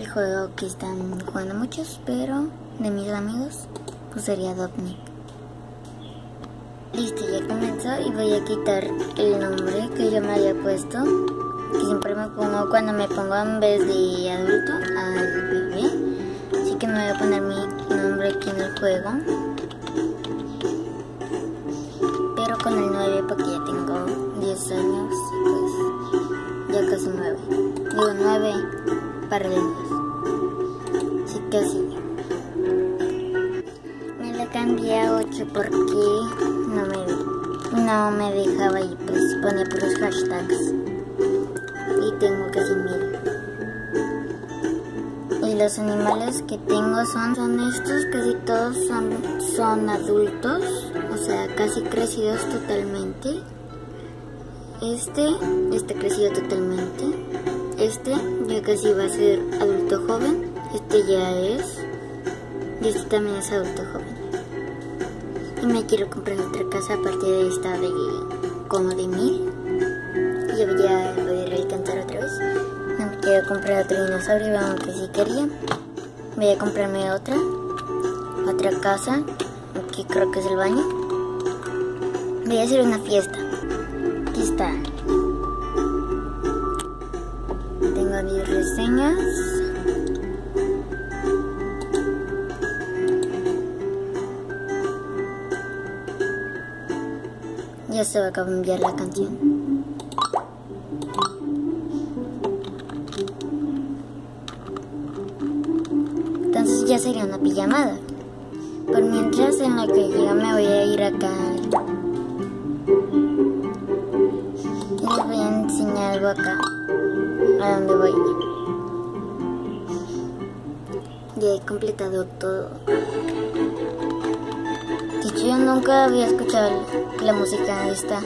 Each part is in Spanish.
el juego que están jugando muchos, pero de mis amigos, pues sería Dopnik. Listo, ya comenzó y voy a quitar el nombre que yo me había puesto, que siempre me pongo cuando me pongo en vez de adulto al bebé. Así que me voy a poner mi nombre aquí en el juego, pero con el 9 porque ya tengo 10 años, pues ya casi 9. Digo 9 para el 2. Así que así. Me la cambié a 8 porque no me dejaba y pues ponía puros hashtags. Y tengo casi 1000. Y los animales que tengo son estos, casi todos son adultos, o sea, casi crecidos totalmente. Este crecido totalmente. Este ya casi va a ser adulto joven. Este ya es. Y este también es adulto joven. Y me quiero comprar otra casa aparte de esta de como de 1000. Y voy a poder alcanzar otra vez. No me quiero comprar otro dinosaurio, aunque sí quería. Voy a comprarme otra casa, que creo que es el baño. Voy a hacer una fiesta. Aquí está. Tengo 10 reseñas. Ya se va a cambiar la canción. Entonces ya sería una pijamada. Por mientras, en lo que llega me voy a ir acá. Y les voy a enseñar algo acá. A dónde voy. Ya he completado todo. De hecho, yo nunca había escuchado la música esta.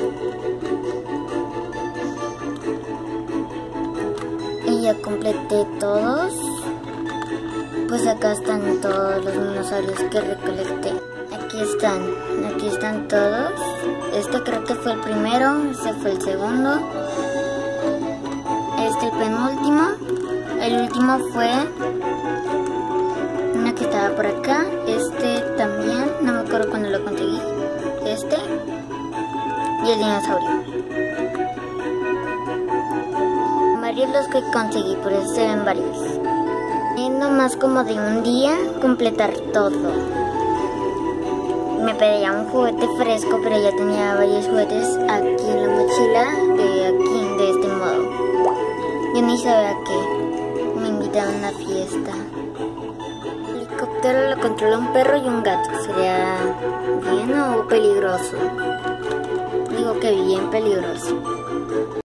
Y ya completé todos. Pues acá están todos los dinosaurios que recolecté. Aquí están todos. Este creo que fue el primero, este fue el segundo. Este el penúltimo. El último fue una que estaba por acá. Este también, no me acuerdo cuándo lo conseguí. Este y el dinosaurio. Varios los que conseguí, por eso se ven varios. Y nomás como de un día completar todo. Me pedía un juguete fresco, pero ya tenía varios juguetes aquí en la mochila, de este modo. Yo ni sabía que me invitaron a una fiesta. El helicóptero lo controla un perro y un gato. ¿Sería bien o peligroso? Digo que bien peligroso.